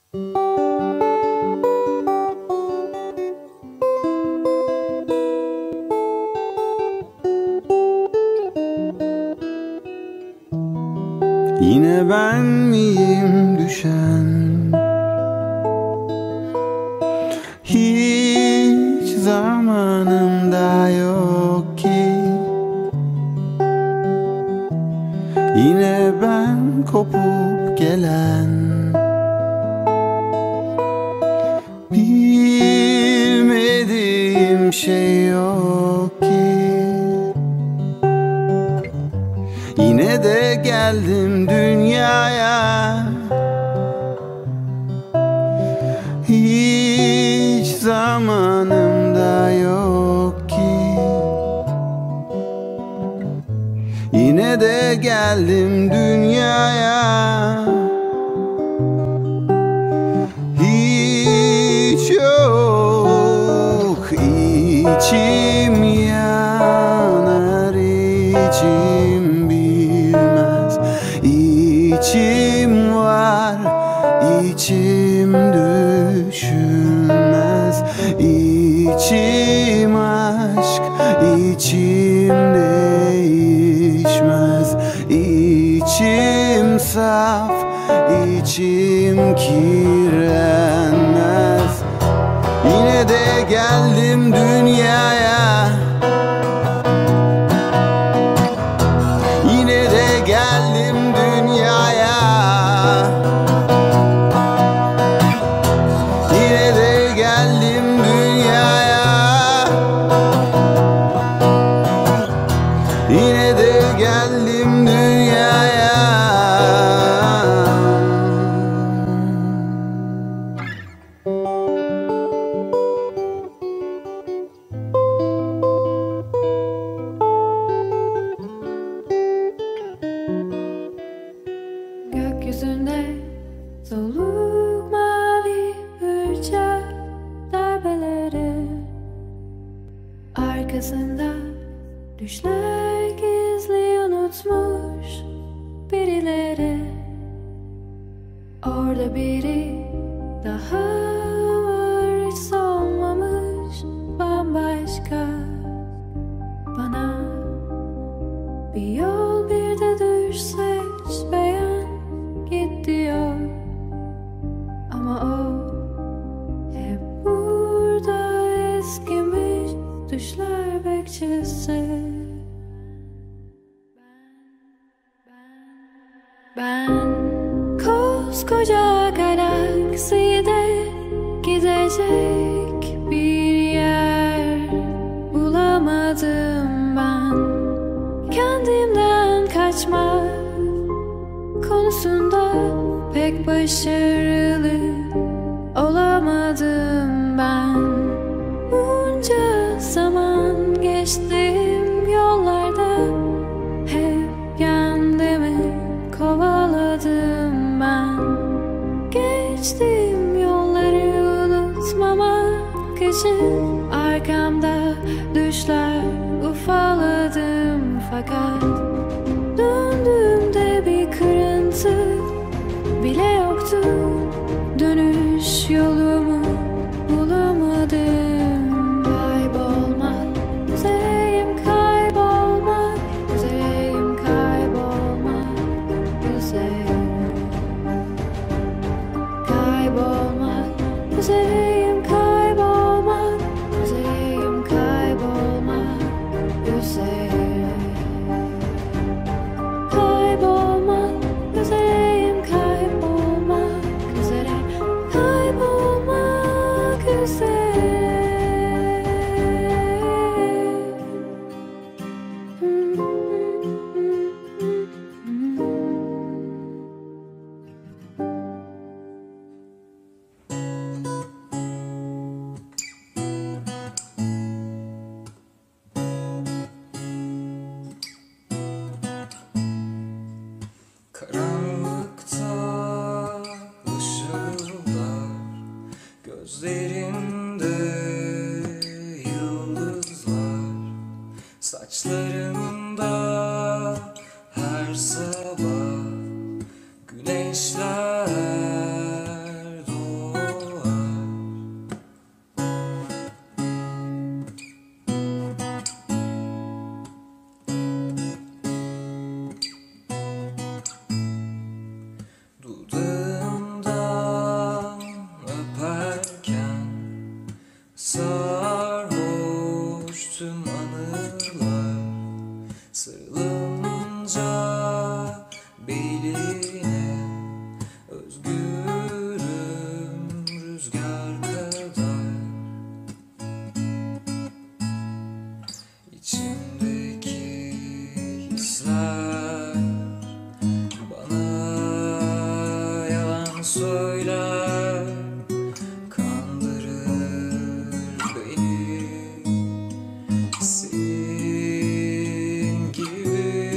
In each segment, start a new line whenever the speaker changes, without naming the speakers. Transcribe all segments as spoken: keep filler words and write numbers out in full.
Yine ben miyim düşen? Hiç zamanımda yok ki. Yine ben kopup gelen, bilmediğim şey yok ki. Yine de geldim dünyaya, hiç zamanımda yok ki. Yine de geldim dünyaya, hiç yok. İçim yanar, içim bilmez. İçim var, içim düşünmez. İçim aşk, içim değişmez. İçim saf, içim kirlenmez. Yine de geldim dünyaya, yine de geldim dünyaya. Yine de geldim dünyaya, yine de geldim dünyaya.
Gökyüzünde soluk mavi bıçak darbeleri, arkasında düşler gizli unutmuş birileri. Orada biri daha var, hiç solmamış, bambaşka. Bana bir yol, bir de düş, seç, beğen, git diyor. Ama o hep burada, eskimiş düşler bekçisi. Ben koskoca galakside gidecek bir yer bulamadım ben. Kendimden kaçmak konusunda pek başarılı olamadım ben. Bunca zaman geçtim yollarda, hep kendimi kovaladım ben. Geçtim yolları unutmamak için, arkamda düşler ufaladım. Fakat döndüğümde bir kırıntı bile yoktu. Dönüş yolumu bulamadım. Kaybolmak üzereyim, kaybolmak üzereyim, kaybolmak üzereyim. Kaybolmak üzereyim, kaybolmak üzereyim, kaybolmak üzereyim. Kaybolmak üzereyim, kaybolmak üzereyim, kaybolmak üzereyim.
söyler, kandırır beni. Senin gibi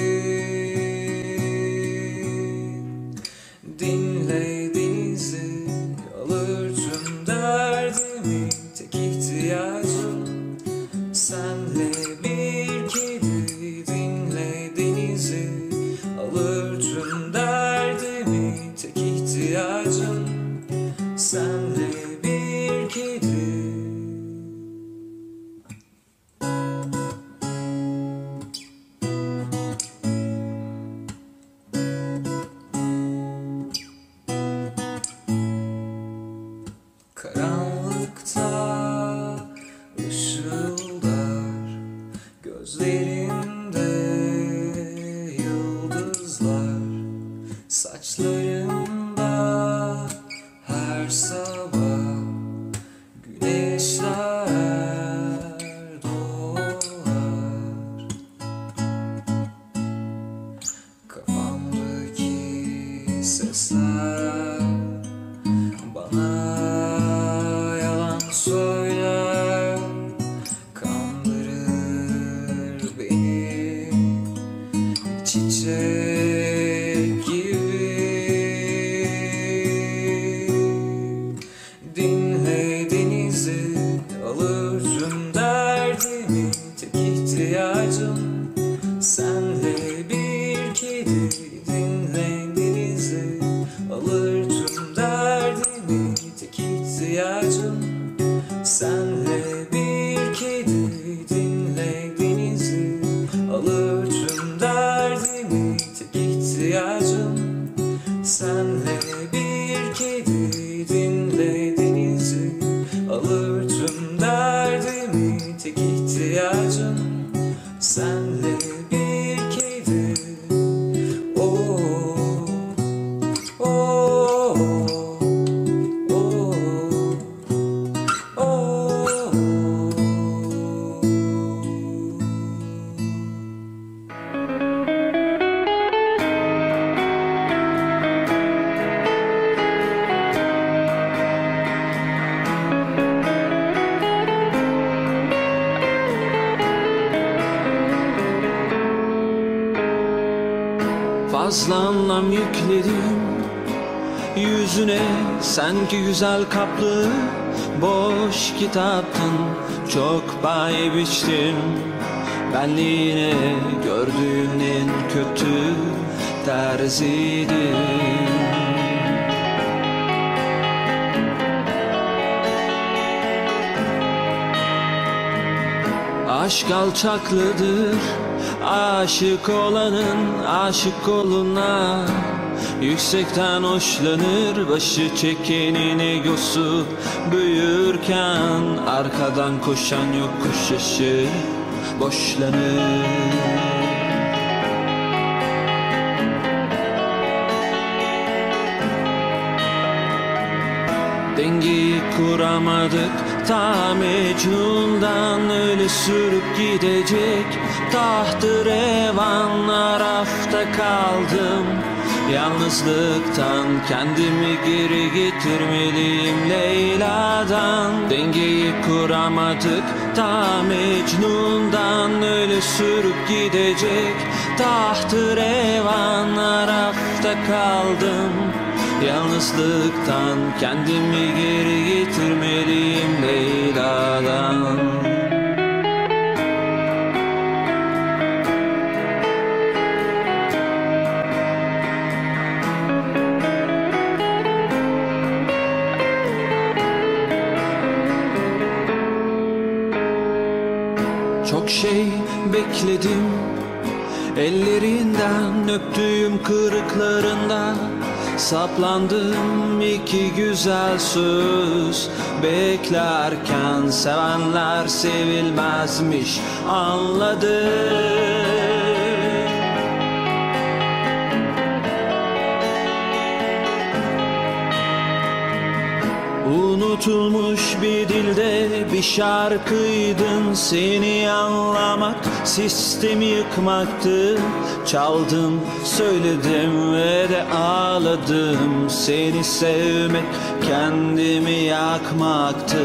dinle denizi, alır tüm derdimi. Tek ihtiyacım senle bir kedi. Dinle denizi, alır tüm derdimi. Tek ihtiyacım senle bir kedi. Karanlıkta ışıldar gözlerinde yıldızlar, saçlarında her sabah güneşler doğar. Kafamdaki sesler bana yalan söyler, kandırır beni. Çiçek gibi dinle denizi, alır tüm derdimi. Tek ihtiyacım senle bir kedi. Dinle denizi, alır tüm derdimi. Tek ihtiyacım senle bir kedi. Dinle denizi, alır tüm derdimi. Tek ihtiyacım senle bir kedi. Dinle denizi, alır tüm derdimi. Tek ihtiyacım senle bir kedi. Oh, oh, oh, oh, oh.
Fazla anlam yükledim yüzüne, sanki güzel kaplı boş kitaptın. Çok pay biçtim benliğine, gördüğün en kötü terziydin. Aşk alçaklıdır, aşık olanın aşık oluna yüksekten hoşlanır. Başı çekenin egosu büyürken arkadan koşan yokuş yaşı boşlanır. Dengeyi kuramadık, ta Mecnun'dan öyle sürüp gidecek tahtı revan. Arafta kaldım yalnızlıktan, kendimi geri getirmeliyim Leyla'dan. Dengeyi kuramadık, ta Mecnun'dan öyle sürüp gidecek tahtı revan. Arafta kaldım yalnızlıktan, kendimi geri getirmeliyim Leyla'dan. Çok şey bekledim ellerinden, öptüğüm kırıklarında saplandım. İki güzel söz beklerken, sevenler sevilmezmiş anladım. Unutulmuş bir dilde bir şarkıydın. Seni anlamak sistemi yıkmaktı. Çaldım, söyledim ve de ağladım. Seni sevmek kendimi yakmaktı.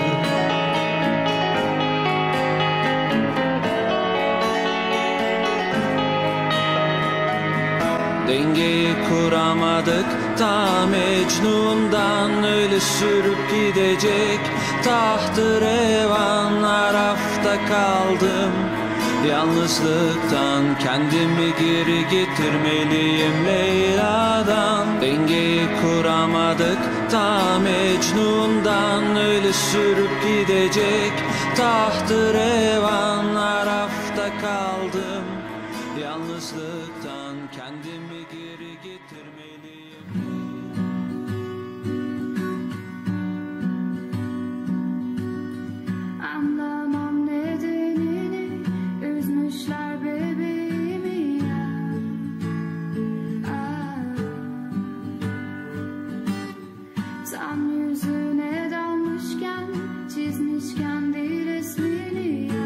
Dengeyi kuramadık ta Mecnun'dan, öyle sürüp gidecek tahtı revan. Arafta kaldım yalnızlıktan, kendimi geri getirmeliyim Leyla'dan. Dengeyi kuramadık ta Mecnun'dan, öyle sürüp gidecek tahtı revan. Arafta kaldım yalnızlıktan, kendimi geri getirmeliyim.
Anlamam nedenini, üzmüşler bebeğimi ya. Ah. Tam yüzüne dalmışken, çizmişken değil resmini ya.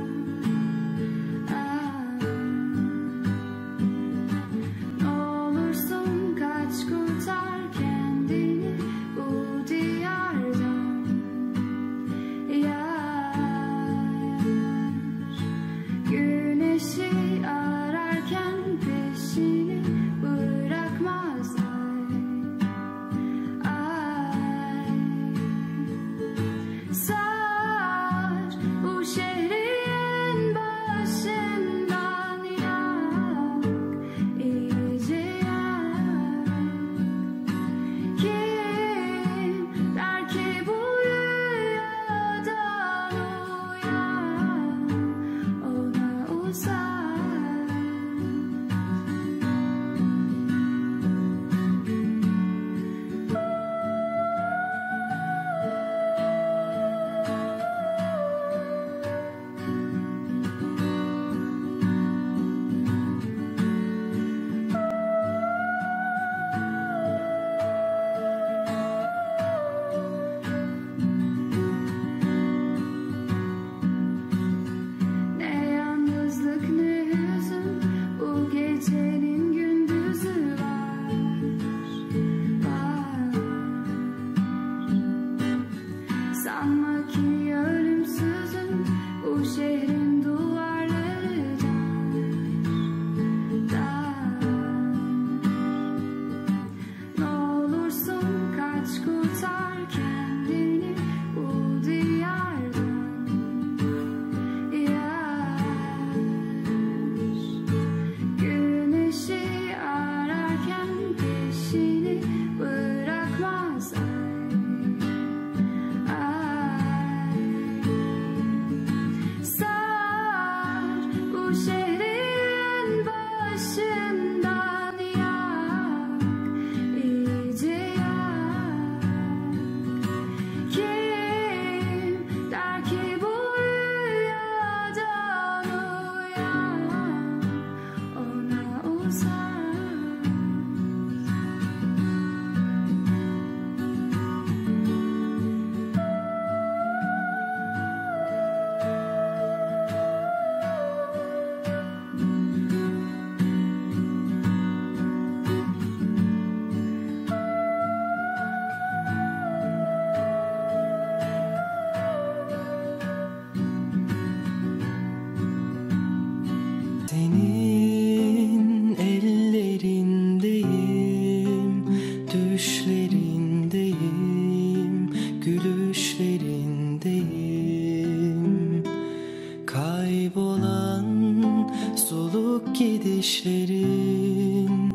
gidişlerin,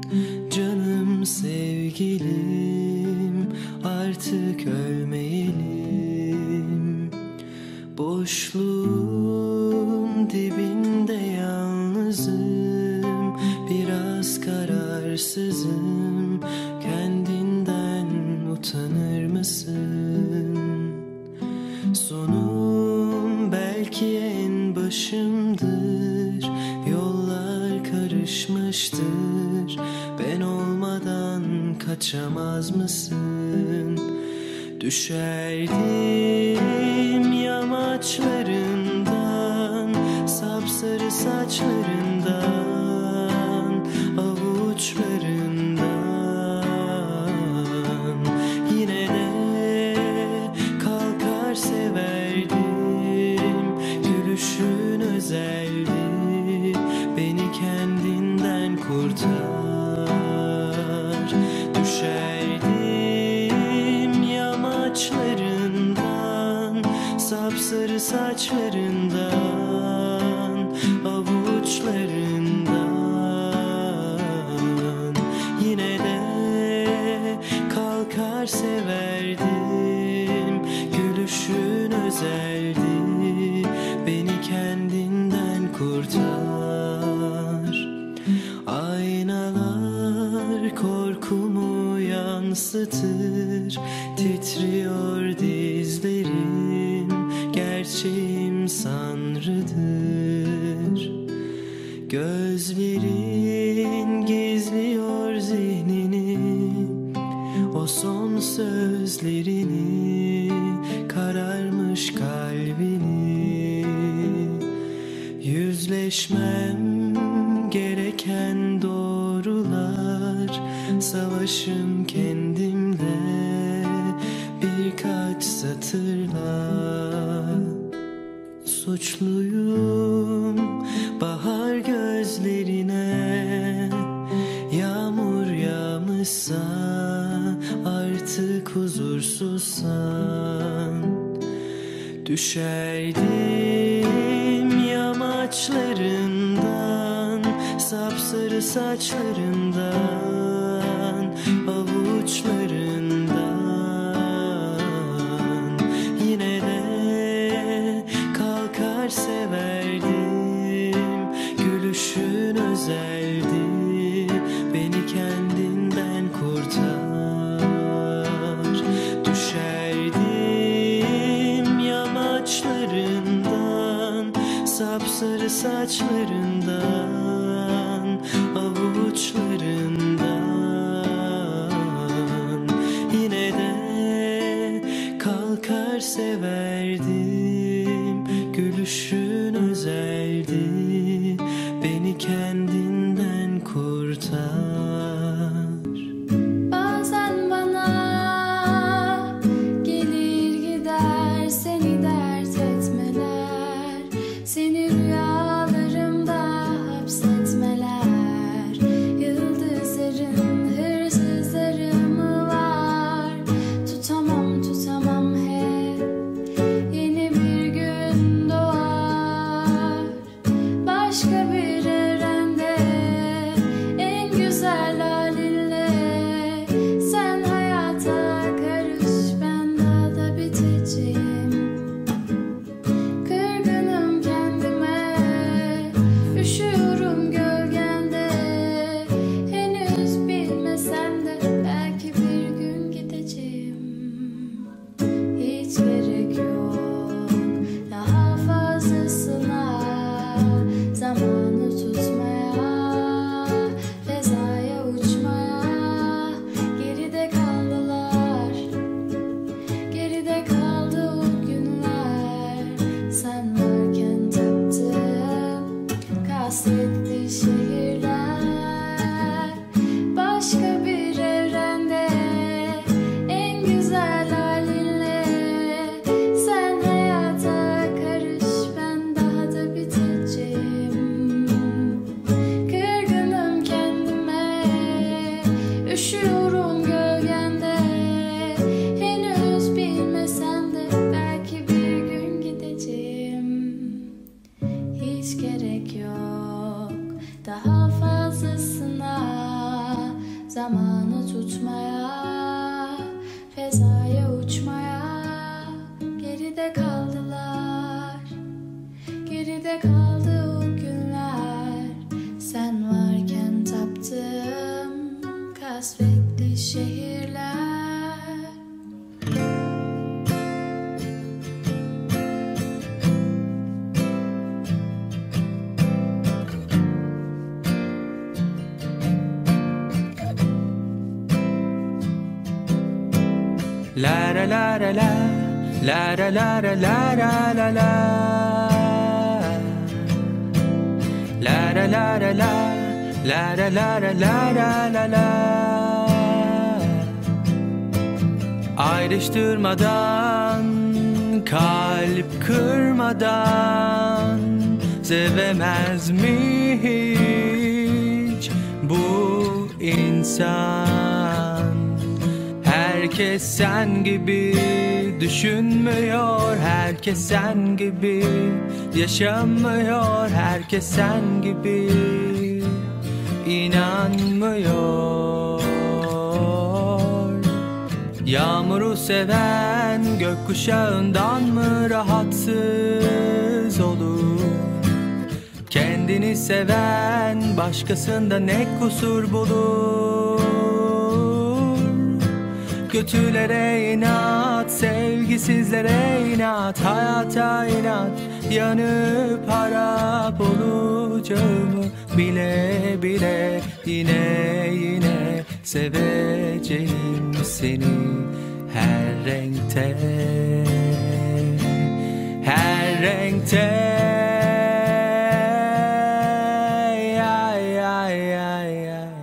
canım sevgilim, artık ölmeyelim. Boşluğun dibinde yalnızım, biraz kararsızım. Kendinden utanır mısın? Sonum belki en başımdır, yollar karışmıştır. Ben olmadan kaçamaz mısın? Düşerdim yamaçlarından, sapsarı saçlarından, avuçlarından. Yine de kalkar severdim, gülüşün özeldi, beni kendinden kurtar. Düşerdim yamaçlarından, sapsarı saçlarından, avuçlarından. Yine de kalkar severdim, gülüşün özeldi, beni kendinden kurtar. Aynalar korkumu yansıtır, titriyor dizlerim, gerçeğim Sanrı'dır. Gözlerin gizliyor zihnini, o son sözlerini, kararmış kalbini. Yüzleşmem gereken doğrular, savaşım kendimle birkaç satırla. Suçluyum bahar gözlerine, yağmur yağmışsa artık huzursuzsan. Düşerdim yamaçlarından, sapsarı saçlarından, avuçlarından. Yine de kalkar severdim, gülüşün özeldi, beni kendinden kurtar. Düşerdim yamaçlarından, sapsarı saçlarından, avuçlarından. Yine de kalkar severdim, gülüşün özeldi, beni kendinden kurtar.
Bazen bana gelir gider seni dert etmeler, seni rüyalarımda hapsetmeler. Yıldızların hırsızları mı var? Tutamam tutamam hep
La la la la la, la la la la la la la la. La la la la la, la la la la la la la la. Ayrıştırmadan, kalp kırmadan sevemez mi hiç bu insan? Herkes sen gibi düşünmüyor, herkes sen gibi yaşamıyor, herkes sen gibi inanmıyor. Yağmuru seven gökkuşağından mı rahatsız olur? Kendini seven başkasında ne kusur bulur? Kötülere inat, sevgisizlere inat, hayata inat, yanıp harap olacağımı bile bile yine yine seveceğim seni her renkte, her renkte. Ay, ay, ay, ay.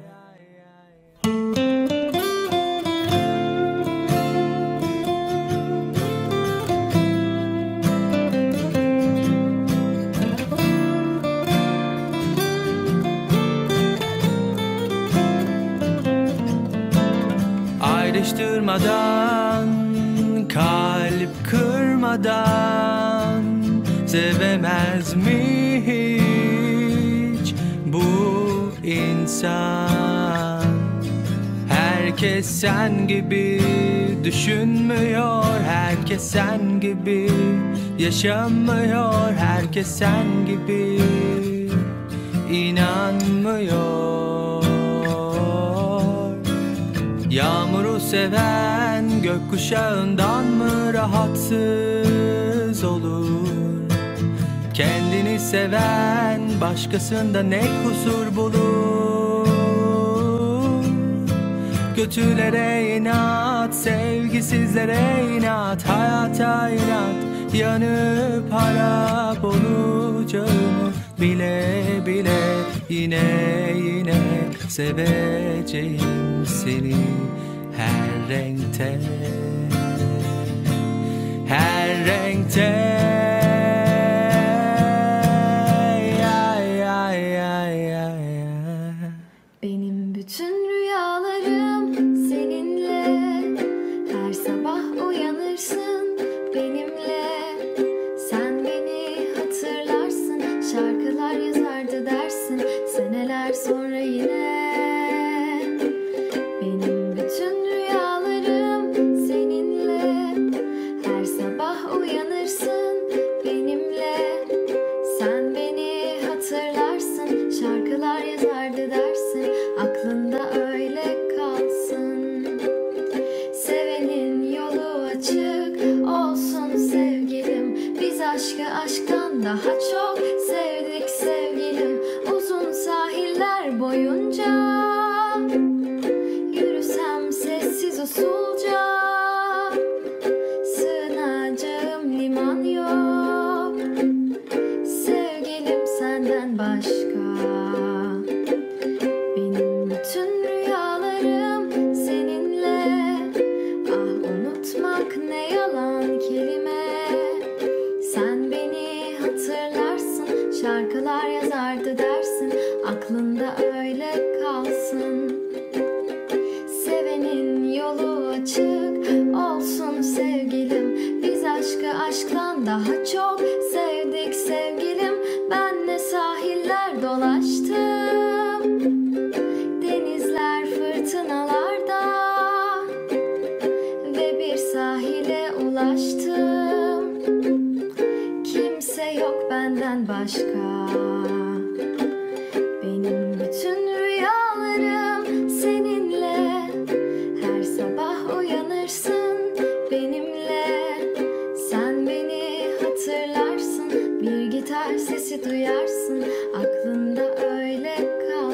Ayrıştırmadan, kalp kırmadan sevemez mi hiç bu insan? Herkes sen gibi düşünmüyor, herkes sen gibi yaşamıyor, herkes sen gibi inanmıyor. Yağmuru seven gökkuşağından mı rahatsız olur? Kendini seven başkasında ne kusur bulur? Kötülere inat, sevgisizlere inat, hayata inat, yanıp harap olacağımı bile bile yine yine seveceğim seni her renkte, her renkte. Ay, ay, ay, ay.
Benim bütün rüyalarım seninle. Her sabah uyanırsın benimle. Sen beni hatırlarsın, şarkılar yazardı dersin seneler sonra yine. Benim bütün rüyalarım seninle. Her sabah uyanırsın benimle. Sen beni hatırlarsın, şarkılar yazardı dersin, aklında öyle kalsın. Sevenin yolu açık olsun sevgilim. Biz aşkı aşktan daha çok sevdik sevgilim. Uzun sahiller boyunca yürüsem sessiz usulca. Sığınacağım liman yok sevgilim senden başka. Benim bütün rüyalarım seninle. Ah unutmak ne yalan kelime. Sen beni hatırlarsın, şarkılar yazardı dersin, aklında öyle kalsın. Sevenin yolu açık olsun sevgilim. Biz aşkı aşktan daha çok sevdik sevgilim. Ben ne sahiller dolaştım, denizler fırtınalarda, ve bir sahile ulaştım. Kimse yok benden başka. Benim bütün rüyalarım seninle. Her sabah uyanırsın benimle. Sen beni hatırlarsın, bir gitar sesi duyarsın, aklında öyle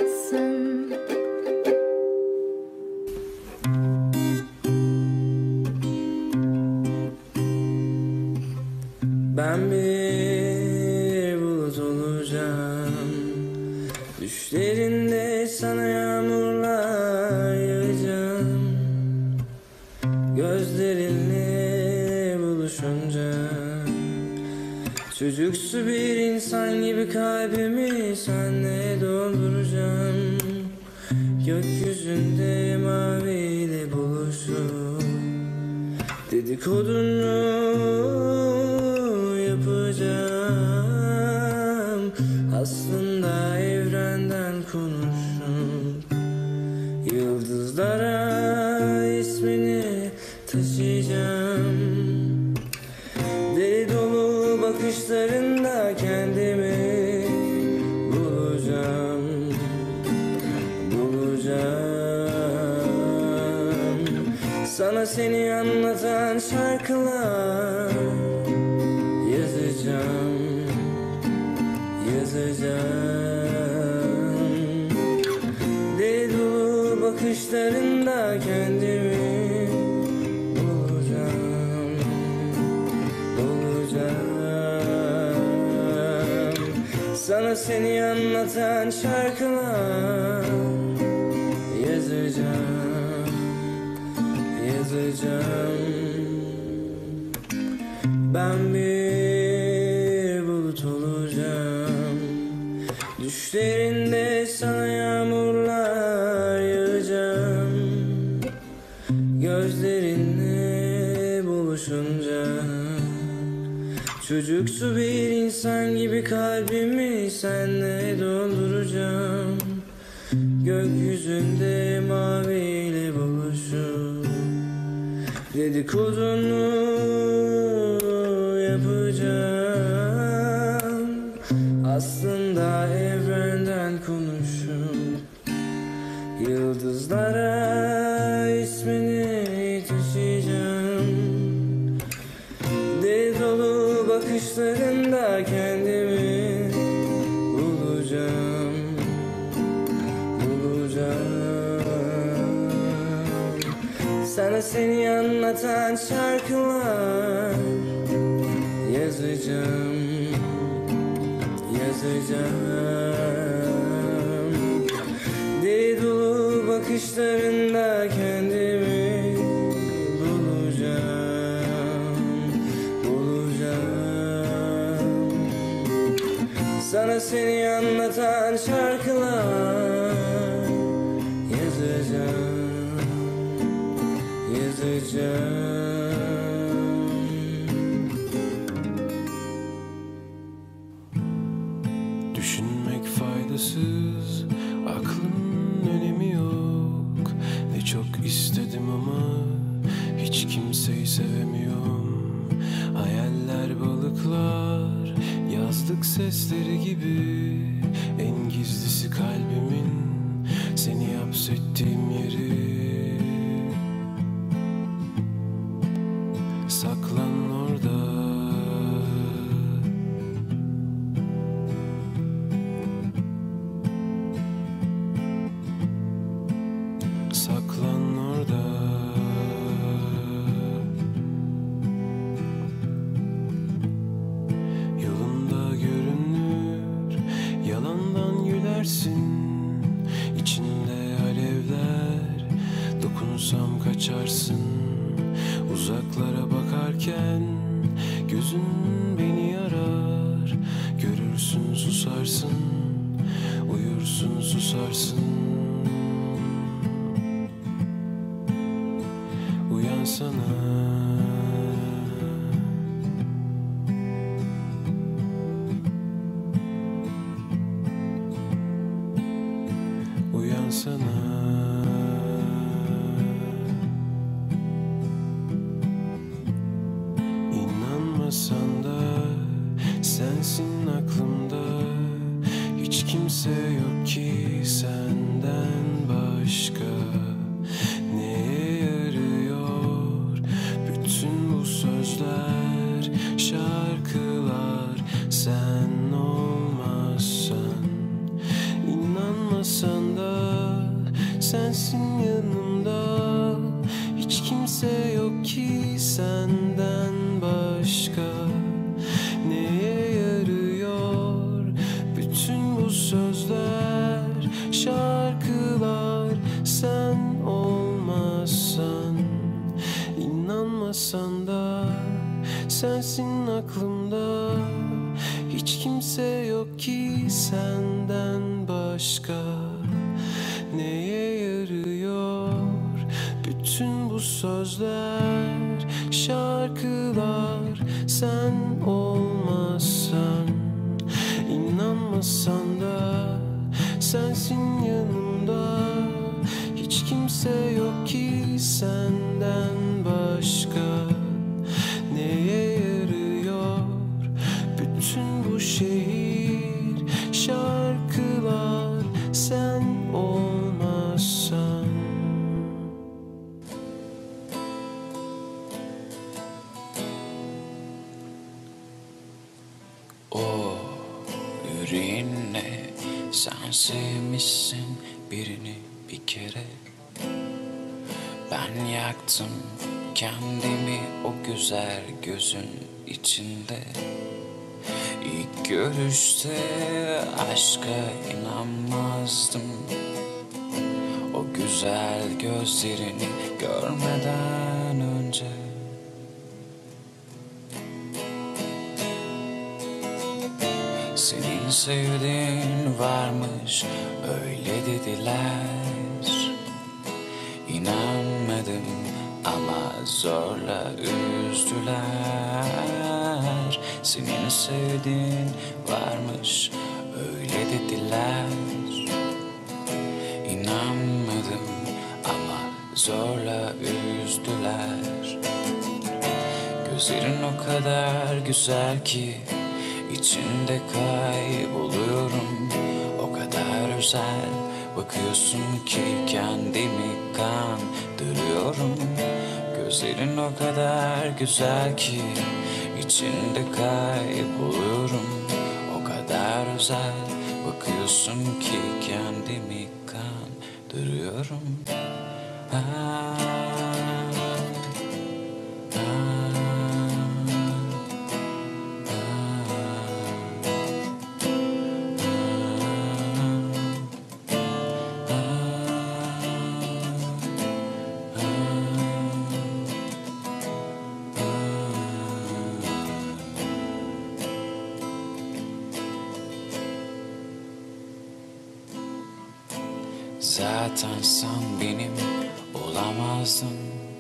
kalsın.
Gözlerinle buluşunca çocuksu bir insan gibi kalbimi senle dolduracağım. Gökyüzünde maviyle buluşup dedikodunu yapacağım. Aslında evrenden konuşup yıldızlara ismini taşıyacağım. Deli dolu bakışlarında kendimi bulacağım, bulacağım. Sana seni anlatan şarkılar yazacağım, yazacağım. Deli dolu bakışlarında kendimi bulacağım, bulacağım. Sana seni anlatan şarkılar yazacağım, yazacağım. Ben bir bulut olacağım, düşlerinde sana yağmurlar yağacağım. Gözlerinle buluşunca çocuksu bir insan gibi kalbimi senle dolduracağım. Gökyüzünde maviyle buluşup dedikodunu yapacağım. Aslında evrenden konuşup yıldızlara ismini taşıyacağım. Deli dolu bakışlarında kendimi bulacağım, bulacağım. Sana seni anlatan şarkılar yazacağım, yazacağım. Deli dolu bakışlarında kendimi bulacağım, bulacağım. Sana seni anlatan şarkılar yazacağım, yazacağım.
Düşünmek faydasız, aklın önemi yok. Ne çok istedim ama hiç kimseyi sevemiyorum. Hayaller balıklar, yazlık sesleri gibi. En gizlisi kalbimin seni hapsettiğim yeri. Saklan orada, saklan orada. Yolunda görünür, yalandan gülersin. İçinde alevler, dokunsam kaçarsın. Uzaklara bakarken gözün beni arar. Görürsün susarsın, uyursun susarsın. Uyansana, uyansana. İnanmasan da sensin aklımda. Hiç kimse yok ki senden başka. Neye yarıyor bütün bu sözler, şarkılar, sen olmazsan? İnanmasan da sensin yanımda. Hiç kimse yok ki senden başka. Neye yarıyor bütün bu sözler, şarkılar, sen olmazsan? İnan İnanmasan da sensin aklımda. Hiç kimse yok ki senden başka. Neye yarıyor bütün bu sözler, şarkılar sen olmazsan? İnanmasan da sensin yanımda. Hiç kimse yok ki senden başka. Neye yarıyor bütün bu şehir, şarkılar sen olmazsan?
O yüreğinle sen sevmişsin birini bir kere. Ben yaktım kendimi o güzel gözün içinde. İlk görüşte aşka inanmazdım, o güzel gözlerini görmeden önce. Senin sevdiğin varmış öyle dediler. İnanmadım ama zorla üzdüler. Senin sevdiğin varmış öyle dediler. İnanmadım ama zorla üzdüler. Gözlerin o kadar güzel ki İçinde kayboluyorum, o kadar özel bakıyorsun ki kendimi kandırıyorum. Gözlerin o kadar güzel ki içinde kayboluyorum, o kadar özel bakıyorsun ki kendimi kandırıyorum. Ah. Zaten sen benim olamazdın.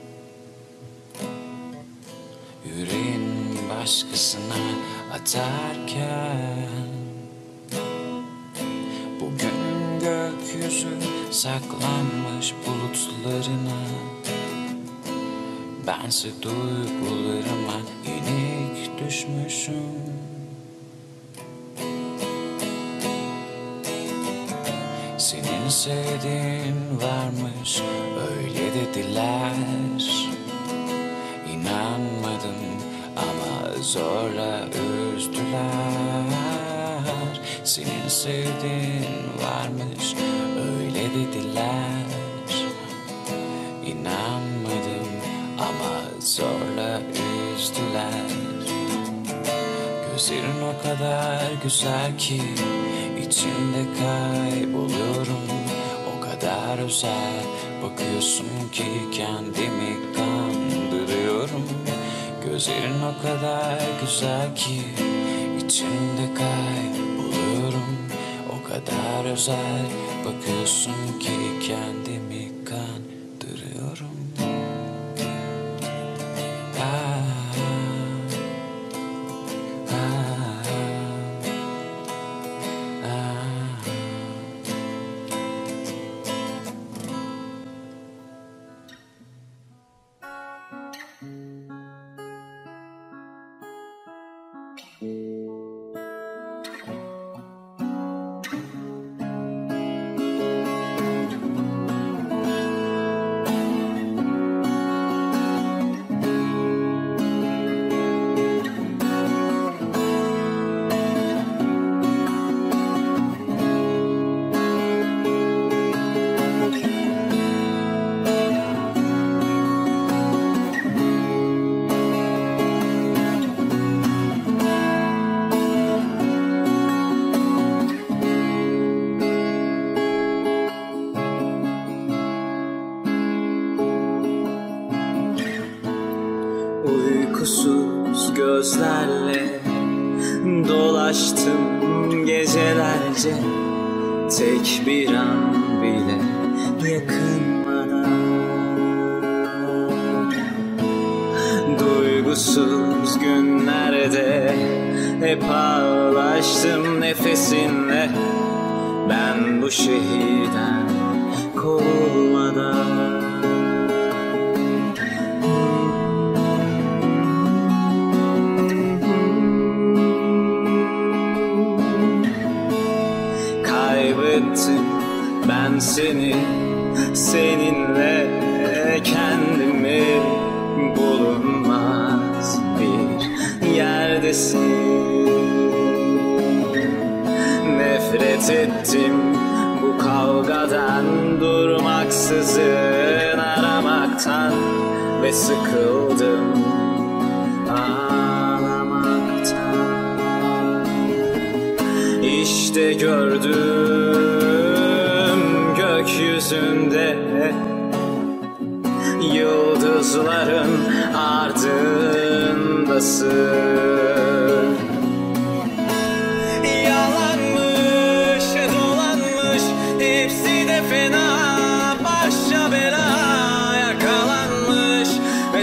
Yüreğin başkasına atarken bugün gökyüzü saklanmış bulutlarına. Bense duygularıma yenik düşmüşüm. Senin sevdiğin varmış öyle dediler. İnanmadım ama zorla üzdüler. Senin sevdiğin varmış öyle dediler. İnanmadım ama zorla üzdüler. Gözlerin o kadar güzel ki İçinde kayboluyorum, o kadar özel bakıyorsun ki kendimi kandırıyorum. Gözlerin o kadar güzel ki içinde kayboluyorum, o kadar özel bakıyorsun ki kendimi kandırıyorum. Ah. uykusuz gözlerle dolaştım gecelerce, tek bir an bile yakınmadan. Duygusuz günlerde hep ağlaştım nefesinle, ben bu şehirden kovulmadan. Kaybettim ben seni, seninle kendimi, bulunmaz bir yerdesin. Nefret ettim bu kavgadan, durmaksızın aramaktan, ve sıkıldım ağlamaktan. İşte gördüm gökyüzünde yıldızların ardındasın. Yalanmış, dolanmış, hepsi de fena, başa bela, yakalanmış ve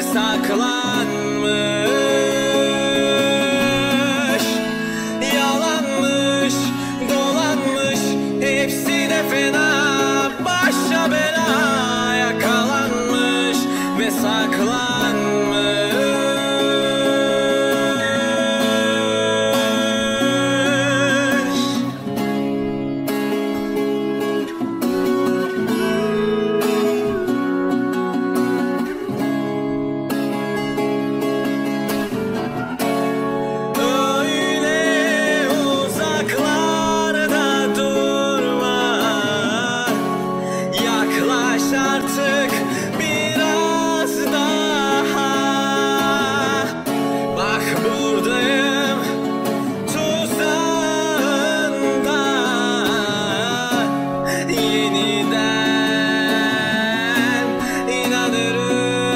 saklanmış. Yalanmış, dolanmış, hepsi de fena, başa bela, yakalanmış ve saklanmış. Öyle uzaklarda durma, yaklaş artık biraz daha. Bak buradayım tuzağında, yeniden inanırım.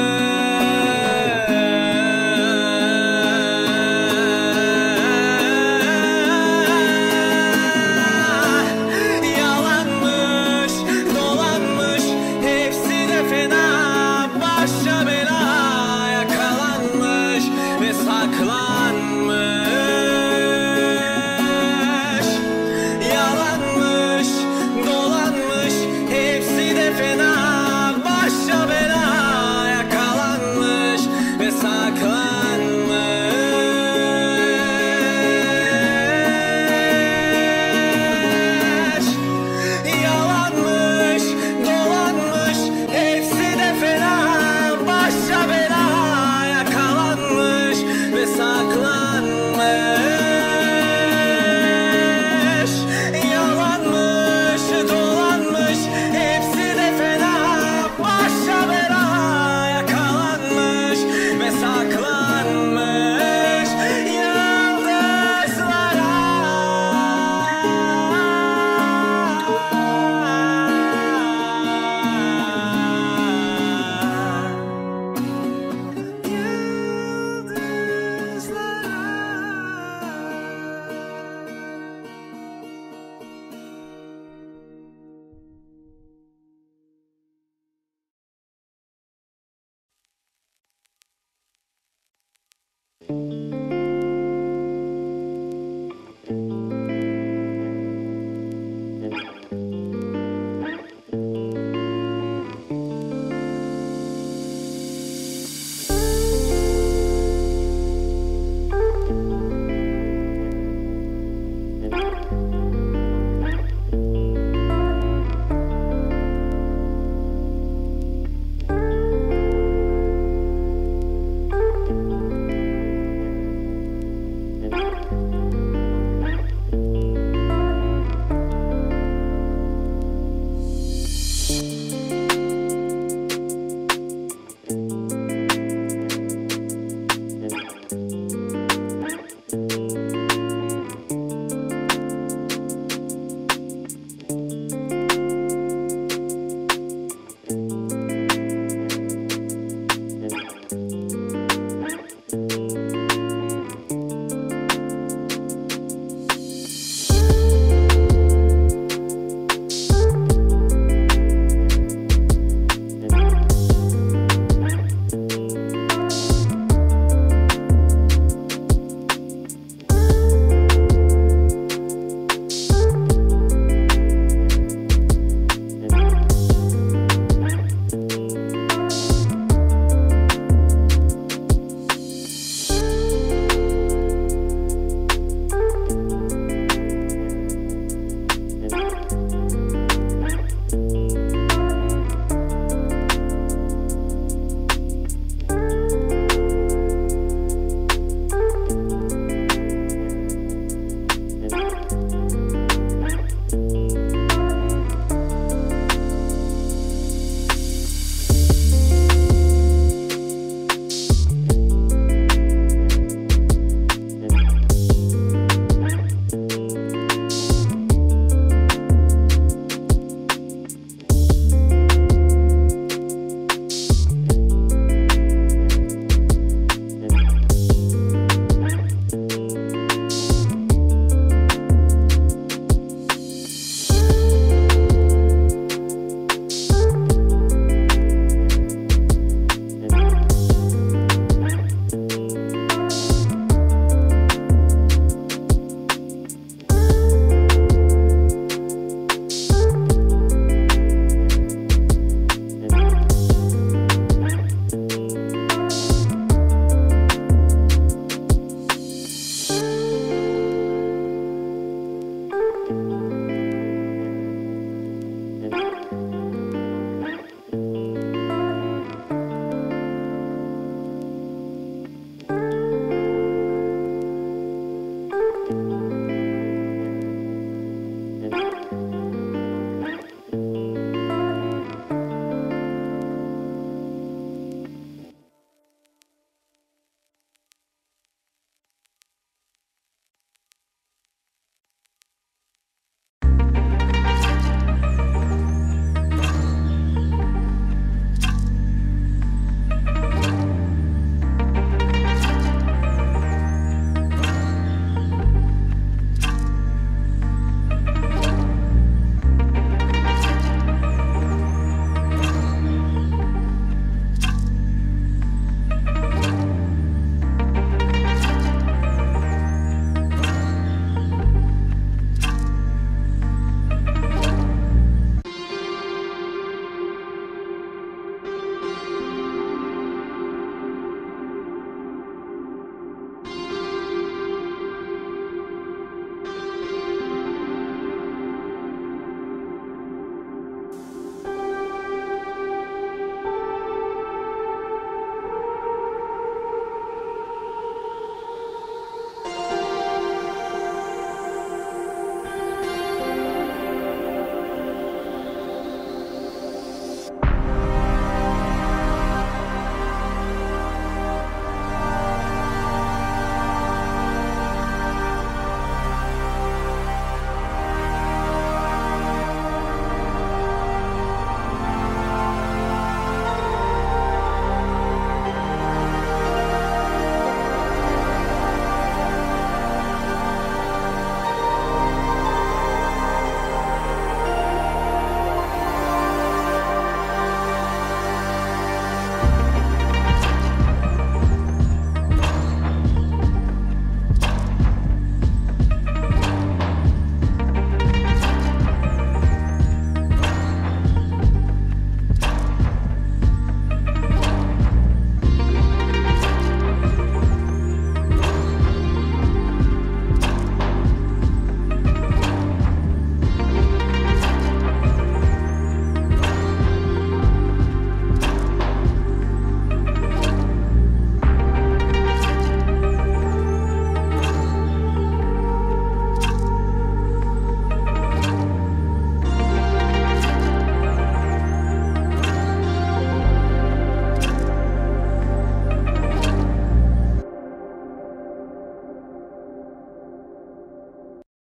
Yalanmış, dolanmış, hepsi de fena, başa bela, yakalanmış ve saklanmış. Yalanmış, dolanmış, hepsi de fena, başa bela, yakalanmış ve saklanmış.